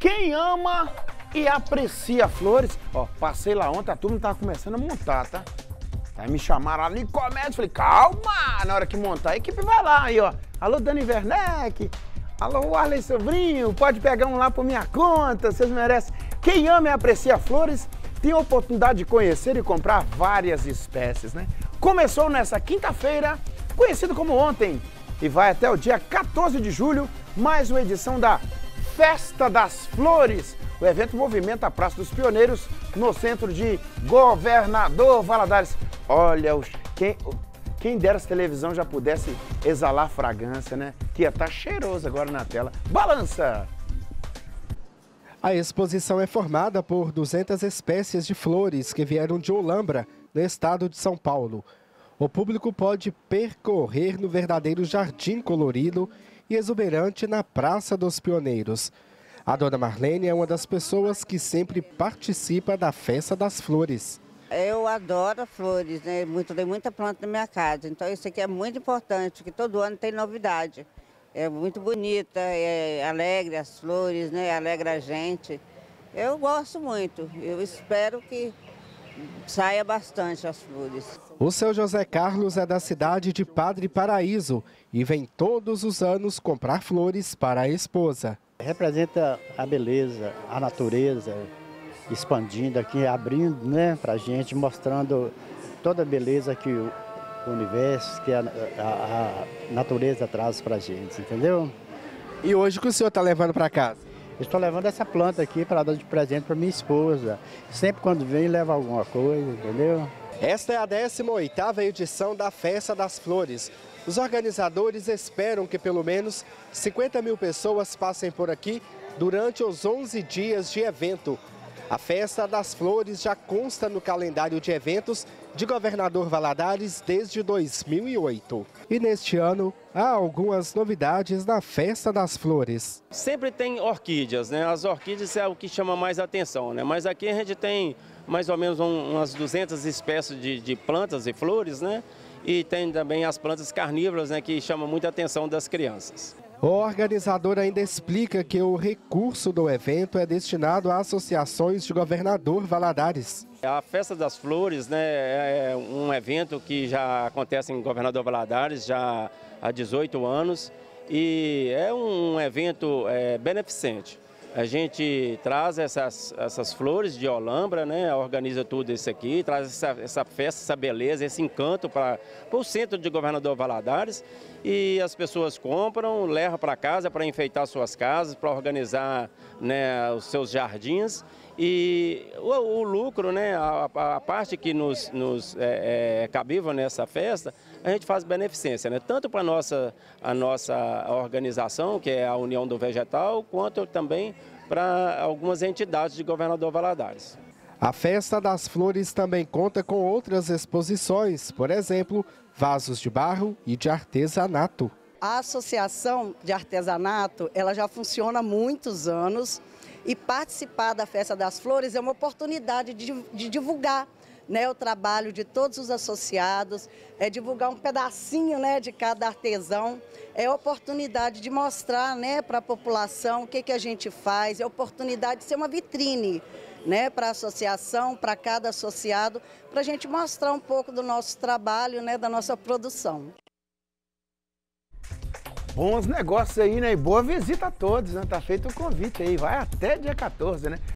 Quem ama e aprecia flores, ó, passei lá ontem, a turma tava começando a montar, tá? Aí me chamaram ali, comédia, falei, calma, na hora que montar, a equipe vai lá, aí ó, alô Dani Werneck, alô Arley Sobrinho, pode pegar um lá por minha conta, vocês merecem. Quem ama e aprecia flores, tem a oportunidade de conhecer e comprar várias espécies, né? Começou nessa quinta-feira, conhecido como ontem, e vai até o dia 14 de julho, mais uma edição da Festa das Flores. O evento movimenta a Praça dos Pioneiros, no centro de Governador Valadares. Olha, quem dera se a televisão já pudesse exalar fragrância, né? Que ia estar cheiroso agora na tela. Balança! A exposição é formada por 200 espécies de flores que vieram de Olambra, no estado de São Paulo. O público pode percorrer no verdadeiro jardim colorido e exuberante na Praça dos Pioneiros. A dona Marlene é uma das pessoas que sempre participa da Festa das Flores. Eu adoro flores, né? Tem muita planta na minha casa, então isso aqui é muito importante, porque todo ano tem novidade. É muito bonita, é alegre as flores, né? Alegra a gente. Eu gosto muito, eu espero que saia bastante as flores. O seu José Carlos é da cidade de Padre Paraíso e vem todos os anos comprar flores para a esposa. Representa a beleza, a natureza, expandindo aqui, abrindo, né, para a gente, mostrando toda a beleza que o universo, que a natureza traz para a gente, entendeu? E hoje o que o senhor está levando para casa? Estou levando essa planta aqui para dar de presente para minha esposa. Sempre quando vem, leva alguma coisa, entendeu? Esta é a 18ª edição da Festa das Flores. Os organizadores esperam que pelo menos 50 mil pessoas passem por aqui durante os 11 dias de evento. A Festa das Flores já consta no calendário de eventos de Governador Valadares desde 2008. E neste ano, há algumas novidades na Festa das Flores. Sempre tem orquídeas, né? As orquídeas é o que chama mais atenção, né? Mas aqui a gente tem mais ou menos umas 200 espécies de plantas e flores, né? E tem também as plantas carnívoras, né? Que chamam muita atenção das crianças. O organizador ainda explica que o recurso do evento é destinado a associações de Governador Valadares. A Festa das Flores, né, é um evento que já acontece em Governador Valadares já há 18 anos e é um evento beneficente. A gente traz essas flores de Olambra, né, organiza tudo isso aqui, traz essa festa, essa beleza, esse encanto para o centro de Governador Valadares e as pessoas compram, levam para casa para enfeitar suas casas, para organizar, né, os seus jardins. E o lucro, né, a parte que nos é cabível nessa festa, a gente faz beneficência, né, tanto para a nossa organização, que é a União do Vegetal, quanto também para algumas entidades de Governador Valadares. A Festa das Flores também conta com outras exposições, por exemplo, vasos de barro e de artesanato. A Associação de Artesanato, ela já funciona há muitos anos e participar da Festa das Flores é uma oportunidade de divulgar, né, o trabalho de todos os associados, divulgar um pedacinho, né, de cada artesão, é a oportunidade de mostrar, né, para a população o que a gente faz, é a oportunidade de ser uma vitrine, né, para a associação, para cada associado, para a gente mostrar um pouco do nosso trabalho, né, da nossa produção. Bons negócios aí, né? E boa visita a todos, né? Tá feito o convite aí, vai até dia 14, né?